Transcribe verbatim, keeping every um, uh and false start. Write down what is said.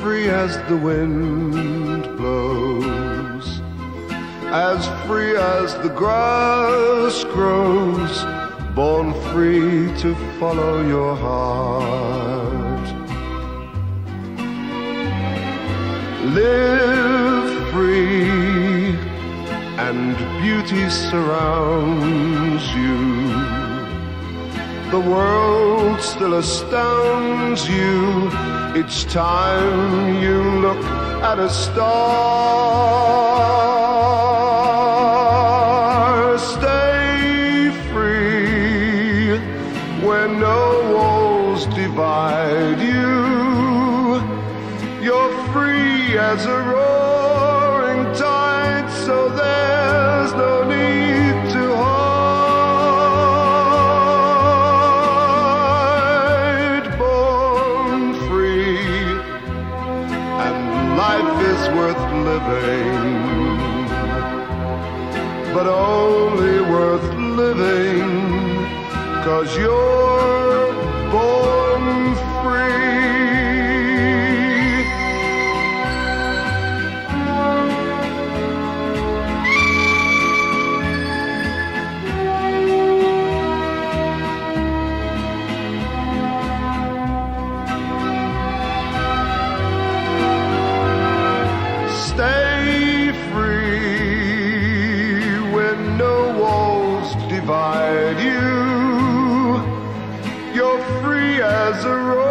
free as the wind blows, as free as the grass grows, born free to follow your heart. Live free and beauty surrounds you. The world still astounds you each time you look at a star. Stay free where no walls divide you. You're free as a roaring tide, so there's no need to hide. Born free, and life is worth living, but only worth living 'cause you're born free. Stay free when no walls divide you. You're free as a rose.